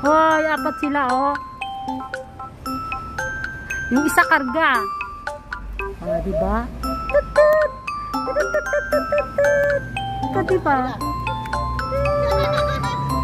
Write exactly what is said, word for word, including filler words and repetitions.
Hoy, apat sila, oh. Yung isa karga. Ah, diba? Tutut! Tutut! Tutut! Tutut! Diba?